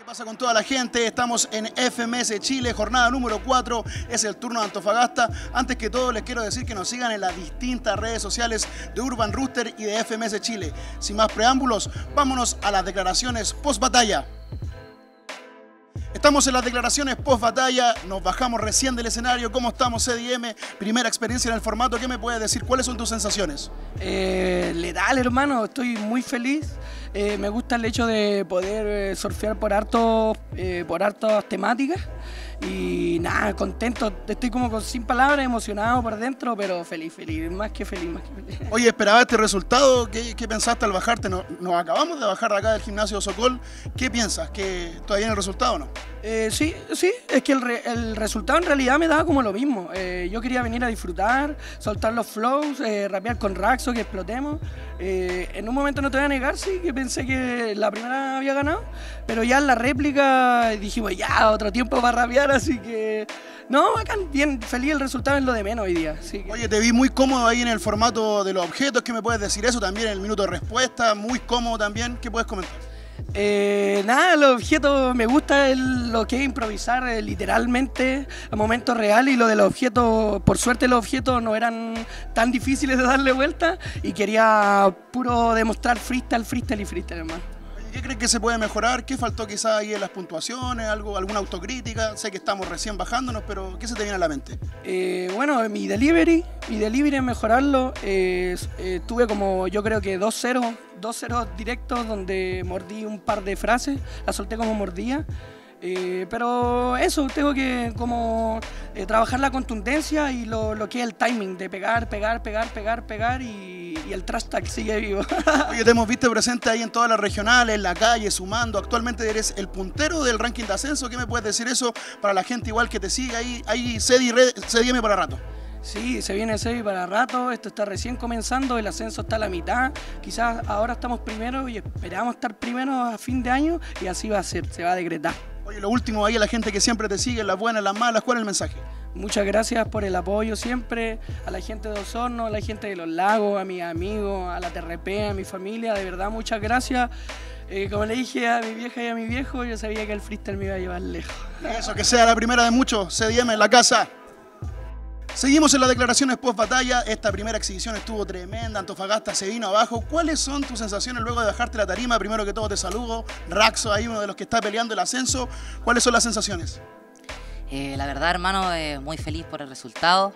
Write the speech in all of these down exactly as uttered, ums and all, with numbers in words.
Pasa con toda la gente, estamos en F M S Chile, jornada número cuatro, es el turno de Antofagasta. Antes que todo les quiero decir que nos sigan en las distintas redes sociales de Urban Rooster y de F M S Chile. Sin más preámbulos, vámonos a las declaraciones post batalla. Estamos en las declaraciones post batalla, nos bajamos recién del escenario. ¿Cómo estamos, C D M? Primera experiencia en el formato, ¿qué me puedes decir? ¿Cuáles son tus sensaciones? Eh, letal, hermano, estoy muy feliz. Eh, me gusta el hecho de poder eh, surfear por hartos, eh, por hartas temáticas. Y nada, contento, estoy como con, sin palabras, emocionado por dentro, pero feliz, feliz, más que feliz, más que feliz. Oye, ¿esperabas este resultado? ¿Qué, qué pensaste al bajarte? Nos, nos acabamos de bajar de acá del gimnasio Sokol. ¿Qué piensas? ¿Que todavía en el resultado o no? Eh, sí, sí, es que el, re, el resultado en realidad me daba como lo mismo. Eh, yo quería venir a disfrutar, soltar los flows, eh, rapear con Raxo, que explotemos. Eh, en un momento no te voy a negar, sí, que pensé que la primera había ganado, pero ya en la réplica dijimos, ya, otro tiempo para rapear, así que... No, bacán, bien, feliz, el resultado es lo de menos hoy día. Así que... Oye, te vi muy cómodo ahí en el formato de los objetos, ¿qué me puedes decir eso? También en el minuto de respuesta, muy cómodo también, ¿qué puedes comentar? Eh, nada, los objetos, me gusta el, lo que es improvisar eh, literalmente a momentos reales, y lo de los objetos, por suerte los objetos no eran tan difíciles de darle vuelta y quería puro demostrar freestyle, freestyle y freestyle, hermano. ¿Qué crees que se puede mejorar? ¿Qué faltó quizás ahí en las puntuaciones? Algo, ¿Alguna autocrítica? Sé que estamos recién bajándonos, pero ¿qué se te viene a la mente? Eh, bueno, mi delivery, mi delivery en mejorarlo, eh, eh, tuve como yo creo que dos ceros, dos ceros directos donde mordí un par de frases, las solté como mordía. Eh, pero eso, tengo que como eh, trabajar la contundencia y lo, lo que es el timing de pegar, pegar, pegar, pegar, pegar y, y el trash tag sigue vivo. Oye, te hemos visto presente ahí en todas las regionales, en la calle, sumando. Actualmente eres el puntero del ranking de ascenso. ¿Qué me puedes decir eso para la gente igual que te sigue ahí? Ahí C D M para rato. Sí, se viene Sebi para rato, esto está recién comenzando, el ascenso está a la mitad, quizás ahora estamos primero y esperamos estar primero a fin de año y así va a ser, se va a decretar. Oye, lo último ahí a la gente que siempre te sigue, las buenas, las malas, ¿cuál es el mensaje? Muchas gracias por el apoyo siempre, a la gente de Osorno, a la gente de Los Lagos, a mis amigos, a la T R P, a mi familia, de verdad muchas gracias. Eh, como le dije a mi vieja y a mi viejo, yo sabía que el freestyle me iba a llevar lejos. Eso, que sea la primera de muchos, C D M en la casa. Seguimos en las declaraciones post batalla. Esta primera exhibición estuvo tremenda, Antofagasta se vino abajo. ¿Cuáles son tus sensaciones luego de bajarte la tarima? Primero que todo te saludo, Raxo, ahí uno de los que está peleando el ascenso. ¿Cuáles son las sensaciones? Eh, la verdad, hermano, eh, muy feliz por el resultado.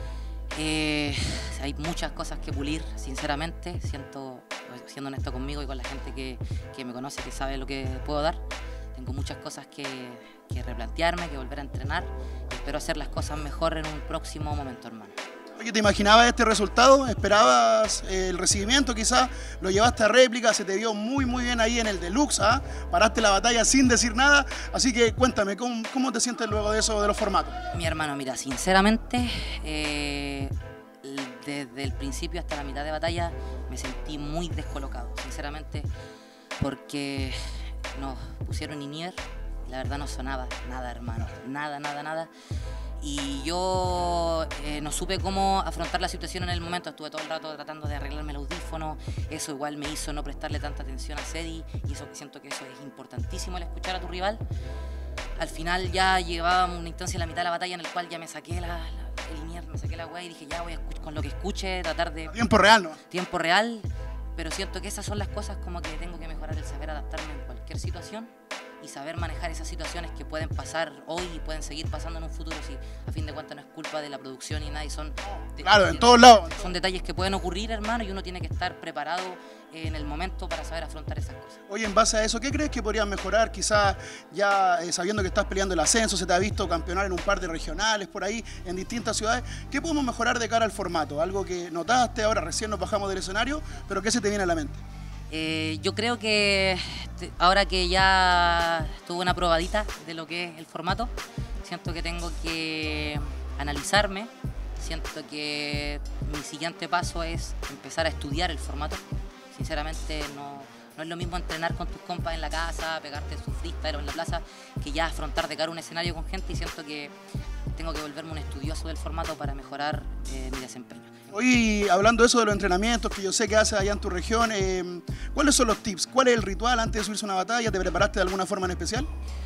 Eh, hay muchas cosas que pulir, sinceramente. Siento, siendo honesto conmigo y con la gente que, que me conoce, que sabe lo que puedo dar. Tengo muchas cosas que, que replantearme, que volver a entrenar y espero hacer las cosas mejor en un próximo momento, hermano. Oye, ¿te imaginabas este resultado? ¿Esperabas eh, el recibimiento quizás? ¿Lo llevaste a réplica? Se te vio muy muy bien ahí en el deluxe, ¿ah? Paraste la batalla sin decir nada, así que cuéntame, ¿cómo, cómo te sientes luego de eso, de los formatos? Mi hermano, mira, sinceramente, eh, desde el principio hasta la mitad de batalla me sentí muy descolocado, sinceramente, porque nos pusieron Inier, la verdad no sonaba nada, hermano, nada, nada, nada. Y yo eh, no supe cómo afrontar la situación en el momento, estuve todo el rato tratando de arreglarme el audífono, eso igual me hizo no prestarle tanta atención a Cedi, y eso que siento que eso es importantísimo, el escuchar a tu rival. Al final ya llevábamos una instancia en la mitad de la batalla en el cual ya me saqué la, la, el Inier, me saqué la weá y dije ya voy a escuchar con lo que escuche, tratar de... Tiempo real, ¿no? Tiempo real. Pero siento que esas son las cosas como que tengo que mejorar, el saber adaptarme en cualquier situación y saber manejar esas situaciones que pueden pasar hoy y pueden seguir pasando en un futuro, si a fin de cuentas no es culpa de la producción y nada, y son... Claro, en todos lados. Son detalles que pueden ocurrir, hermano, y uno tiene que estar preparado en el momento para saber afrontar esas cosas. Oye, en base a eso, ¿qué crees que podrías mejorar? Quizás ya eh, sabiendo que estás peleando el ascenso, se te ha visto campeonar en un par de regionales por ahí, en distintas ciudades. ¿Qué podemos mejorar de cara al formato? Algo que notaste, ahora recién nos bajamos del escenario, pero ¿qué se te viene a la mente? Eh, yo creo que ahora que ya tuve una probadita de lo que es el formato, siento que tengo que analizarme, siento que mi siguiente paso es empezar a estudiar el formato. Sinceramente no, no es lo mismo entrenar con tus compas en la casa, pegarte su freestyle o en la plaza, que ya afrontar de cara a un escenario con gente, y siento que tengo que volverme un estudioso del formato para mejorar eh, mi desempeño. Hoy, hablando de eso de los entrenamientos que yo sé que haces allá en tu región, eh, ¿cuáles son los tips? ¿Cuál es el ritual antes de subirse a una batalla? ¿Te preparaste de alguna forma en especial?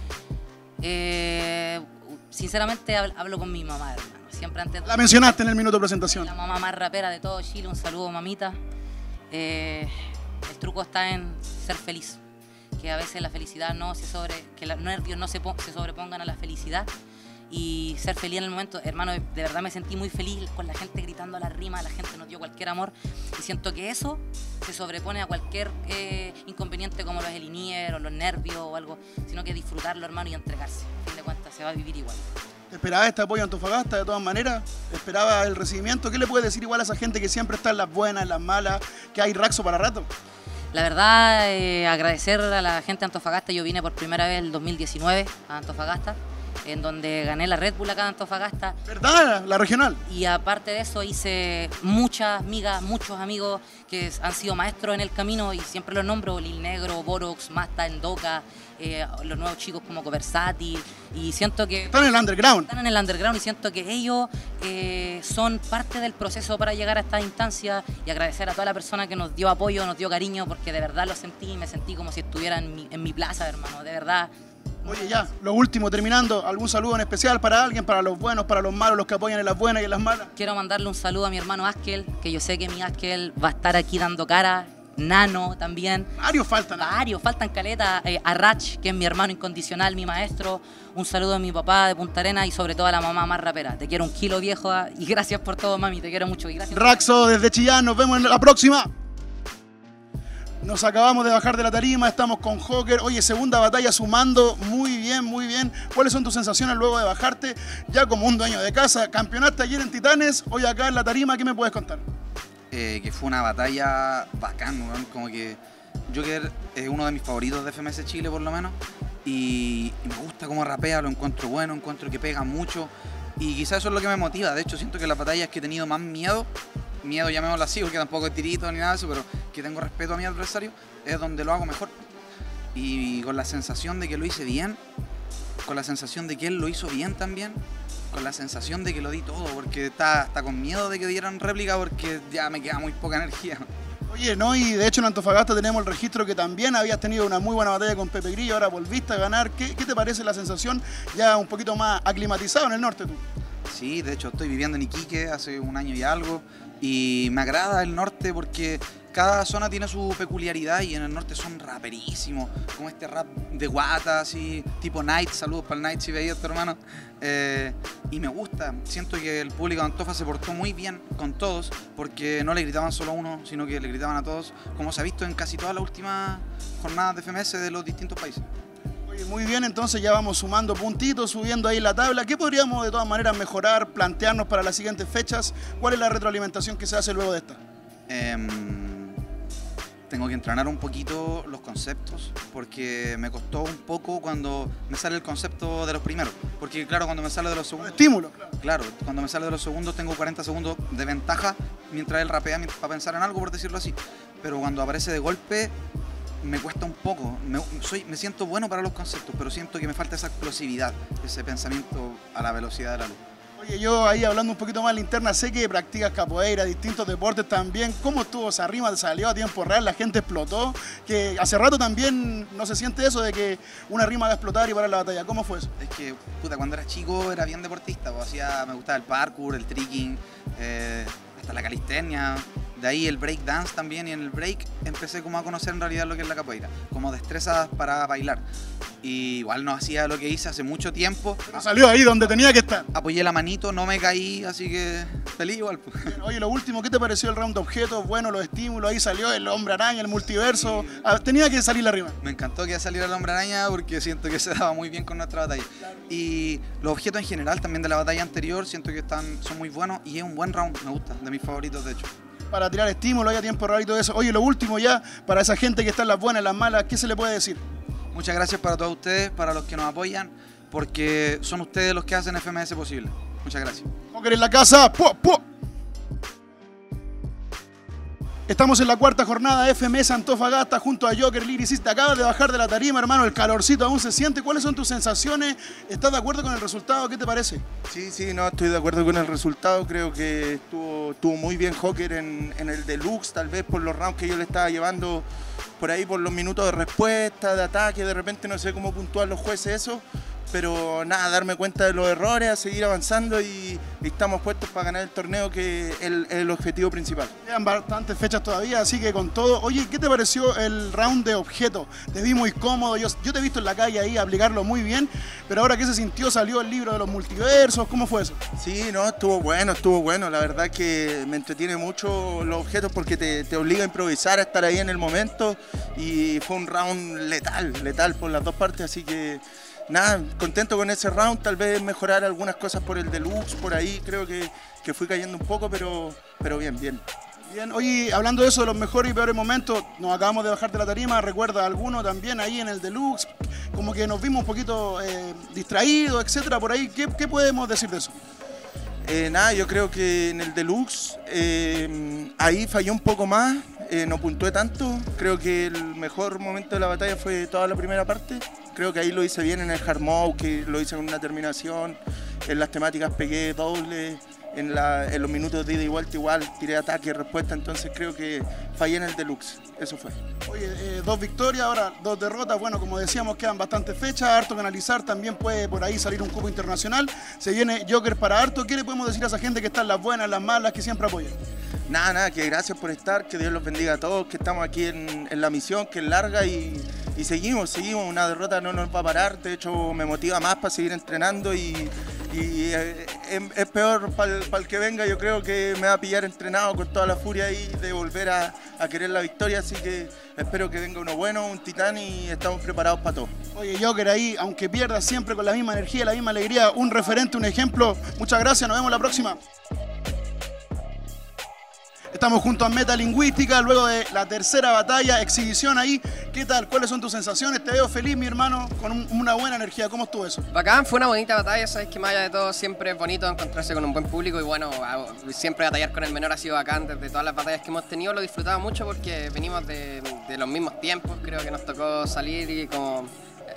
Eh, sinceramente hablo con mi mamá, hermano. Siempre antes de... La mencionaste en el minuto de presentación. La mamá más rapera de todo Chile, un saludo, mamita. Eh, el truco está en ser feliz, que a veces la felicidad no se sobre, que los nervios no se, se sobrepongan a la felicidad, y ser feliz en el momento. Hermano, de verdad me sentí muy feliz con la gente gritando la rima, la gente nos dio cualquier amor, y siento que eso se sobrepone a cualquier eh, inconveniente como lo es el inier o los nervios o algo, sino que disfrutarlo, hermano, y entregarse. A fin de cuentas se va a vivir igual. ¿Esperabas este apoyo en Antofagasta de todas maneras? ¿Esperabas el recibimiento? ¿Qué le puedes decir igual a esa gente que siempre está en las buenas, en las malas, que hay raxo para rato? La verdad, eh, agradecer a la gente de Antofagasta. Yo vine por primera vez el dos mil diecinueve a Antofagasta, en donde gané la Red Bull acá en Antofagasta. ¿Verdad? La regional. Y aparte de eso hice muchas amigas, muchos amigos que han sido maestros en el camino, y siempre los nombro: Lil Negro, Borox, Masta, Endoca, eh, los nuevos chicos como Coversátil, y siento que... Están en el underground. Están en el underground, y siento que ellos eh, son parte del proceso para llegar a esta instancia, y agradecer a toda la persona que nos dio apoyo, nos dio cariño, porque de verdad lo sentí, me sentí como si estuviera en mi, en mi plaza, hermano, de verdad. Oye, ya, lo último, terminando, ¿algún saludo en especial para alguien, para los buenos, para los malos, los que apoyan en las buenas y en las malas? Quiero mandarle un saludo a mi hermano Askel, que yo sé que mi Askel va a estar aquí dando cara. Nano también. Varios faltan. Varios, faltan caleta. Eh, a Rach, que es mi hermano incondicional, mi maestro. Un saludo a mi papá de Punta Arenas, y sobre todo a la mamá más rapera. Te quiero un kilo, viejo, y gracias por todo, mami, te quiero mucho. Y gracias. Raxo, desde Chillán, nos vemos en la próxima. Nos acabamos de bajar de la tarima, estamos con Joker. Oye, segunda batalla sumando, muy bien, muy bien. ¿Cuáles son tus sensaciones luego de bajarte ya como un dueño de casa? Campeonaste ayer en Titanes, hoy acá en la tarima, ¿qué me puedes contar? Eh, que fue una batalla bacán, ¿no? Como que Joker es uno de mis favoritos de F M S Chile, por lo menos, y, y me gusta cómo rapea, lo encuentro bueno, encuentro que pega mucho, y quizás eso es lo que me motiva. De hecho, siento que las batallas que he tenido más miedo, miedo llamémoslo así, porque tampoco es tirito ni nada de eso, pero que tengo respeto a mi adversario, es donde lo hago mejor. Y con la sensación de que lo hice bien, con la sensación de que él lo hizo bien también, con la sensación de que lo di todo, porque está, está con miedo de que dieran réplica, porque ya me queda muy poca energía. Oye, no, y de hecho en Antofagasta tenemos el registro que también habías tenido una muy buena batalla con Pepe Grillo, ahora volviste a ganar. ¿Qué, qué te parece la sensación ya un poquito más aclimatizado en el norte tú? Sí, de hecho estoy viviendo en Iquique hace un año y algo, y me agrada el norte porque cada zona tiene su peculiaridad, y en el norte son raperísimos, como este rap de guata, así, tipo Night. Saludos para el Night si veías, tu hermano. Eh, y me gusta, siento que el público de Antofa se portó muy bien con todos, porque no le gritaban solo a uno, sino que le gritaban a todos, como se ha visto en casi todas las últimas jornadas de F M S de los distintos países. Oye, muy bien, entonces ya vamos sumando puntitos, subiendo ahí la tabla. ¿Qué podríamos de todas maneras mejorar, plantearnos para las siguientes fechas? ¿Cuál es la retroalimentación que se hace luego de esta? Eh, Tengo que entrenar un poquito los conceptos, porque me costó un poco cuando me sale el concepto de los primeros. Porque claro, cuando me sale de los segundos... Estímulo, claro. Claro, cuando me sale de los segundos tengo cuarenta segundos de ventaja mientras él rapea para pensar en algo, por decirlo así. Pero cuando aparece de golpe me cuesta un poco. Me, soy, me siento bueno para los conceptos, pero siento que me falta esa explosividad, ese pensamiento a la velocidad de la luz. Oye, yo ahí hablando un poquito más en la interna, sé que practicas capoeira, distintos deportes también. ¿Cómo estuvo esa rima? ¿Salió a tiempo real? ¿La gente explotó? Que hace rato también no se siente eso de que una rima haga explotar y parar la batalla. ¿Cómo fue eso? Es que, puta, cuando era chico era bien deportista, pues, hacía, me gustaba el parkour, el tricking, eh, hasta la calistenia. De ahí el break dance también, y en el break empecé como a conocer en realidad lo que es la capoeira, como destrezas para bailar. Y igual no hacía lo que hice hace mucho tiempo. Pero salió ahí donde tenía que estar. Apoyé la manito, no me caí, así que feliz igual. Oye, lo último, ¿qué te pareció el round de objetos? Bueno, los estímulos, ahí salió el hombre araña, el multiverso. Sí. Ah, tenía que salir la rima. Me encantó que saliera el hombre araña porque siento que se daba muy bien con nuestra batalla. Claro. Y los objetos en general también de la batalla anterior siento que están, son muy buenos, y es un buen round, me gusta, de mis favoritos de hecho. Para tirar estímulos, hay a tiempo real y todo eso. Oye, lo último ya, para esa gente que está en las buenas, en las malas, ¿qué se le puede decir? Muchas gracias para todos ustedes, para los que nos apoyan, porque son ustedes los que hacen F M S posible. Muchas gracias. Joker en la casa. ¡Pua, pua! Estamos en la cuarta jornada F M S Antofagasta junto a Joker Lyricist. Acabas de bajar de la tarima, hermano, el calorcito aún se siente. ¿Cuáles son tus sensaciones? ¿Estás de acuerdo con el resultado? ¿Qué te parece? Sí, sí, no, estoy de acuerdo con el resultado. Creo que estuvo, estuvo muy bien Joker en, en el deluxe, tal vez por los rounds que yo le estaba llevando por ahí, por los minutos de respuesta, de ataque. De repente no sé cómo puntúan los jueces eso. Pero nada, darme cuenta de los errores, a seguir avanzando y, y estamos puestos para ganar el torneo, que es el, el objetivo principal. Quedan bastantes fechas todavía, así que con todo. Oye, ¿qué te pareció el round de objetos? Te vi muy cómodo, yo, yo te he visto en la calle ahí aplicarlo muy bien, pero ahora ¿qué se sintió? ¿Salió el libro de los multiversos? ¿Cómo fue eso? Sí, no, estuvo bueno, estuvo bueno. La verdad que me entretiene mucho los objetos porque te, te obliga a improvisar, a estar ahí en el momento, y fue un round letal, letal por las dos partes, así que nada, contento con ese round, tal vez mejorar algunas cosas por el deluxe, por ahí creo que, que fui cayendo un poco, pero, pero bien, bien. Bien, oye, hablando de eso, de los mejores y peores momentos, nos acabamos de bajar de la tarima, ¿recuerda alguno también ahí en el deluxe? Como que nos vimos un poquito eh, distraídos, etcétera, por ahí, ¿qué, qué podemos decir de eso? Eh, nada, yo creo que en el deluxe eh, ahí falló un poco más, eh, no puntué tanto. Creo que el mejor momento de la batalla fue toda la primera parte. Creo que ahí lo hice bien en el hard mode, que lo hice con una terminación. En las temáticas pegué doble, en, la, en los minutos de ida y vuelta igual, tiré ataque y respuesta, entonces creo que fallé en el deluxe, eso fue. Oye, eh, dos victorias, ahora dos derrotas, bueno, como decíamos, quedan bastantes fechas, harto que analizar, también puede por ahí salir un cupo internacional, se viene Joker para harto. ¿Qué le podemos decir a esa gente que está en las buenas, las malas, que siempre apoyan? Nada, nada, que gracias por estar, que Dios los bendiga a todos, que estamos aquí en, en la misión, que es larga y, y seguimos, seguimos, una derrota no nos va a parar, de hecho me motiva más para seguir entrenando y, y eh, es, es peor para el, para el que venga, yo creo que me va a pillar entrenado con toda la furia ahí de volver a, a querer la victoria, así que espero que venga uno bueno, un titán, y estamos preparados para todo. Oye, Joker ahí, aunque pierda siempre con la misma energía, la misma alegría, un referente, un ejemplo. Muchas gracias, nos vemos la próxima. Estamos junto a Metalingüística, luego de la tercera batalla, exhibición ahí. ¿Qué tal? ¿Cuáles son tus sensaciones? Te veo feliz, mi hermano, con un, una buena energía. ¿Cómo estuvo eso? Bacán, fue una bonita batalla, sabes que más allá de todo siempre es bonito encontrarse con un buen público y bueno, siempre batallar con el menor ha sido bacán. Desde todas las batallas que hemos tenido lo disfrutaba mucho porque venimos de, de los mismos tiempos, creo que nos tocó salir y como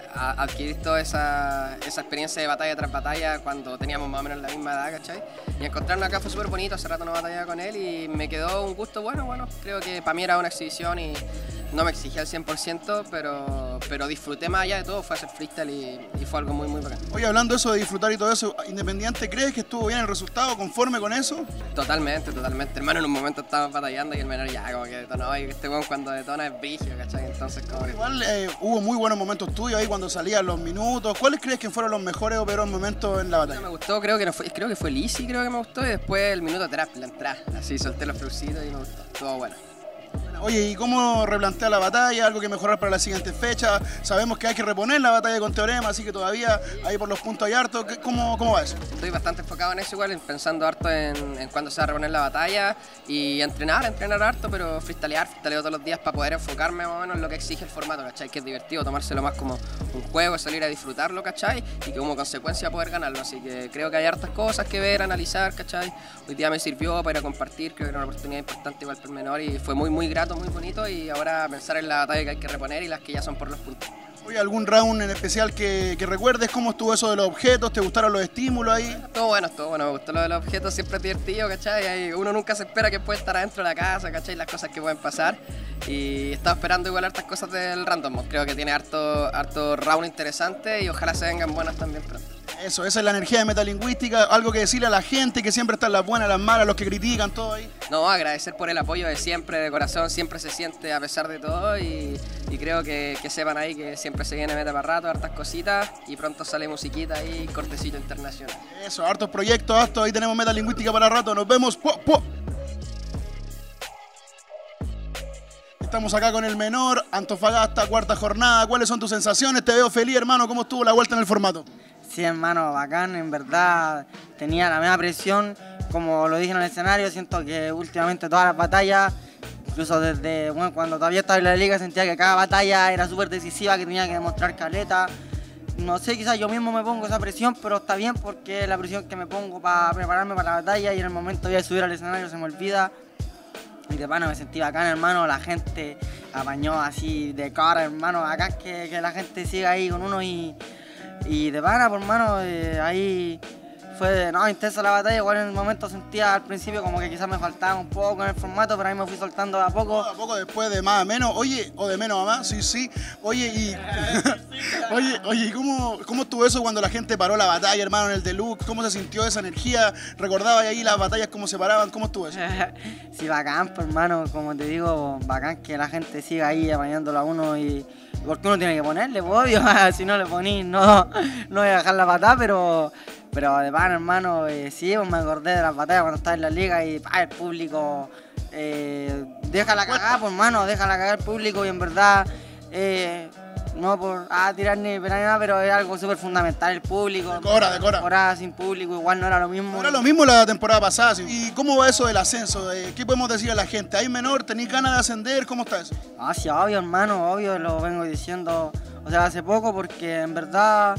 a adquirir toda esa, esa experiencia de batalla tras batalla cuando teníamos más o menos la misma edad, ¿cachai? Y encontrarnos acá fue súper bonito, hace rato no batallaba con él y me quedó un gusto bueno, bueno, creo que para mí era una exhibición y no me exigía al cien por ciento, pero, pero disfruté más allá de todo, fue hacer freestyle y, y fue algo muy muy bacán. Oye, hablando de eso, de disfrutar y todo eso, Independiente, ¿crees que estuvo bien el resultado, conforme con eso? Totalmente, totalmente, hermano, en un momento estábamos batallando y el menor ya como que detonaba y este weón cuando detona es brígido, ¿cachai? Entonces como que... Igual eh, hubo muy buenos momentos tuyos ahí cuando salían los minutos. ¿Cuáles crees que fueron los mejores o peores momentos en la batalla? Me gustó, creo que no fue, creo que fue Lizzy, creo que me gustó, y después el minuto atrás, la entrada, así solté los fluxitos y me gustó, estuvo bueno. Oye, ¿y cómo replantea la batalla? ¿Algo que mejorar para la siguiente fecha? Sabemos que hay que reponer la batalla con Teorema, así que todavía ahí por los puntos hay harto. ¿Cómo, cómo va eso? Estoy bastante enfocado en eso igual, pensando harto en, en cuándo se va a reponer la batalla y entrenar, entrenar harto, pero freestylear, freestyleo todos los días para poder enfocarme más o menos en lo que exige el formato, ¿cachai? Que es divertido, tomárselo más como un juego, salir a disfrutarlo, ¿cachai? Y que como consecuencia poder ganarlo, así que creo que hay hartas cosas que ver, analizar, ¿cachai? Hoy día me sirvió para ir a compartir, creo que era una oportunidad importante igual para el menor y fue muy muy grato, muy bonito, y ahora pensar en la batalla que hay que reponer y las que ya son por los puntos. Oye, ¿algún round en especial que, que recuerdes? ¿Cómo estuvo eso de los objetos? ¿Te gustaron los estímulos ahí? Todo bueno, todo bueno, me gustó lo de los objetos, siempre es divertido, ¿cachai? Uno nunca se espera que puede estar adentro de la casa, ¿cachai? Las cosas que pueden pasar. Y estaba esperando igual hartas cosas del Random Mode. Creo que tiene harto, harto round interesante y ojalá se vengan buenas también pronto. Eso, esa es la energía de Metalingüística. Algo que decirle a la gente que siempre están las buenas, las malas, los que critican, todo ahí. No, agradecer por el apoyo de siempre, de corazón, siempre se siente a pesar de todo y, y creo que, que sepan ahí que siempre se viene meta para rato, hartas cositas y pronto sale musiquita y cortecito internacional. Eso, hartos proyectos, hartos, ahí tenemos Metalingüística para rato, nos vemos. ¡Pua, pua! Estamos acá con el menor, Antofagasta, cuarta jornada. ¿Cuáles son tus sensaciones? Te veo feliz, hermano. ¿Cómo estuvo la vuelta en el formato? Sí, hermano, bacán, en verdad tenía la misma presión, como lo dije en el escenario, siento que últimamente todas las batallas, incluso desde bueno, cuando todavía estaba en la liga, sentía que cada batalla era súper decisiva, que tenía que demostrar caleta. No sé, quizás yo mismo me pongo esa presión, pero está bien porque es la presión que me pongo para prepararme para la batalla y en el momento de subir al escenario se me olvida. Y de pana me sentí bacán, hermano, la gente apañó así de cara, hermano, bacán que, que la gente siga ahí con uno y, y de pana, por hermano, eh, ahí fue no, intensa la batalla. Igual en el momento sentía al principio como que quizás me faltaba un poco en el formato, pero ahí me fui soltando de a poco. A poco después de más a menos, oye, o de menos a más, sí, sí. Oye, y. oye, oye, ¿y cómo, cómo estuvo eso cuando la gente paró la batalla, hermano, en el Deluxe? ¿Cómo se sintió esa energía? ¿Recordabas ahí las batallas cómo se paraban? ¿Cómo estuvo eso? Sí, bacán, pues, hermano, como te digo, bacán que la gente siga ahí apañándolo a uno y. Porque uno tiene que ponerle, pues, obvio, si no le ponís, no, no voy a dejar la patada, pero. Pero de pan, hermano, eh, sí, pues me acordé de las batallas cuando estaba en la liga y pa, el público eh, deja la cagada, pues hermano, deja la cagada el público y en verdad, eh, no por ah, tirar ni pegar ni nada, pero es algo súper fundamental el público. Decora, decora. Temporada sin público igual no era lo mismo. No era lo mismo la temporada pasada. Sí. ¿Y cómo va eso del ascenso? Eh, ¿Qué podemos decir a la gente? ¿Hay menor? ¿Tenéis ganas de ascender? ¿Cómo está eso? Ah, sí, obvio, hermano, obvio, lo vengo diciendo, o sea, hace poco porque en verdad...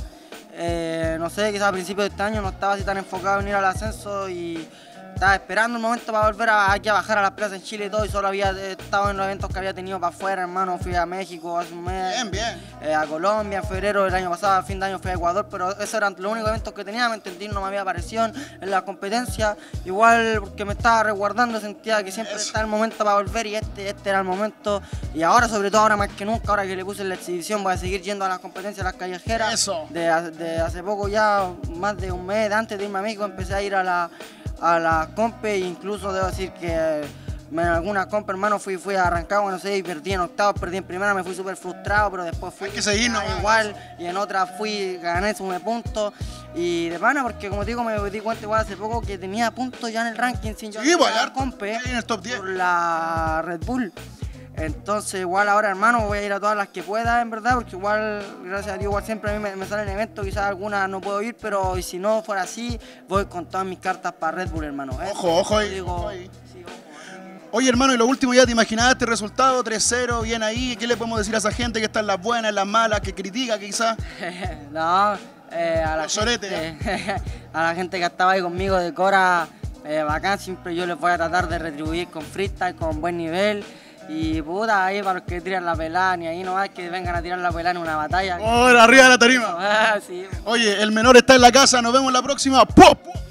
Eh, no sé, quizás a principios de este año no estaba así tan enfocado en ir al ascenso y estaba esperando un momento para volver a, aquí a bajar a las plazas en Chile y todo, y solo había estado en los eventos que había tenido para afuera, hermano. Fui a México hace un mes, bien, bien. Eh, a Colombia en febrero del año pasado, a fin de año fui a Ecuador, pero esos eran los únicos eventos que tenía, me entendí, no me había aparecido en la competencia, igual porque me estaba resguardando, sentía que siempre está el momento para volver y este, este era el momento, y ahora sobre todo, ahora más que nunca, ahora que le puse en la exhibición, voy a seguir yendo a las competencias, a las callejeras. Eso. De, de hace poco ya, más de un mes antes de irme a México, empecé a ir a la a la compe, e incluso debo decir que en algunas compe, hermano, fui, fui a Rancagua, no sé, y perdí en octavos, perdí en primera, me fui súper frustrado, pero después fui Hay que seguir, ¿no? igual, y en otras fui, gané, sumé puntos, y de pana, porque como digo, me di cuenta igual hace poco que tenía puntos ya en el ranking sin yo sí, ir pues, a la compe, en el top diez. por la Red Bull. Entonces igual ahora, hermano, voy a ir a todas las que pueda, en verdad, porque igual, gracias a Dios, igual siempre a mí me, me salen eventos, quizás algunas no puedo ir, pero y si no fuera así, voy con todas mis cartas para Red Bull, hermano. ¿eh? Ojo, ojo ahí, Digo, ojo ahí. sí, ojo, ¿eh? Oye, hermano, y lo último, ¿ya te imaginabas este resultado? tres cero, bien ahí. ¿Qué le podemos decir a esa gente que está en las buenas, en las malas, que critica quizás? No, eh, a, la Los soretes, gente, a la gente que estaba ahí conmigo de Cora, eh, bacán, siempre yo les voy a tratar de retribuir con freestyle, con buen nivel. Y puta, ahí para los que tiran la pelada, ni ahí nomás que vengan a tirar la pelada en una batalla. ¡Oh, arriba de la tarima! Ah, sí. Oye, el menor está en la casa, nos vemos la próxima. ¡Pop!